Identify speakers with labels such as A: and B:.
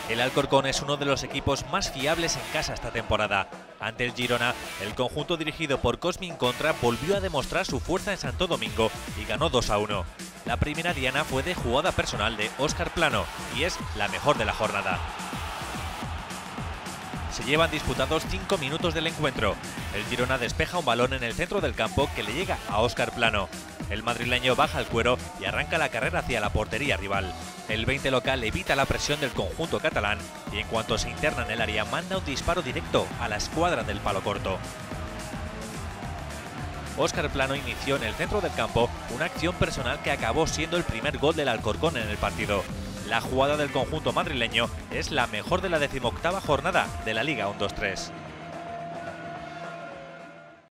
A: El Alcorcón es uno de los equipos más fiables en casa esta temporada. Ante el Girona, el conjunto dirigido por Cosmin Contra volvió a demostrar su fuerza en Santo Domingo y ganó 2-1. La primera diana fue de jugada personal de Óscar Plano y es la mejor de la jornada. Se llevan disputados 5 minutos del encuentro. El Girona despeja un balón en el centro del campo que le llega a Óscar Plano. El madrileño baja el cuero y arranca la carrera hacia la portería rival. El 20 local evita la presión del conjunto catalán y en cuanto se interna en el área manda un disparo directo a la escuadra del palo corto. Óscar Plano inició en el centro del campo una acción personal que acabó siendo el primer gol del Alcorcón en el partido. La jugada del conjunto madrileño es la mejor de la 18ª jornada de la Liga 1-2-3.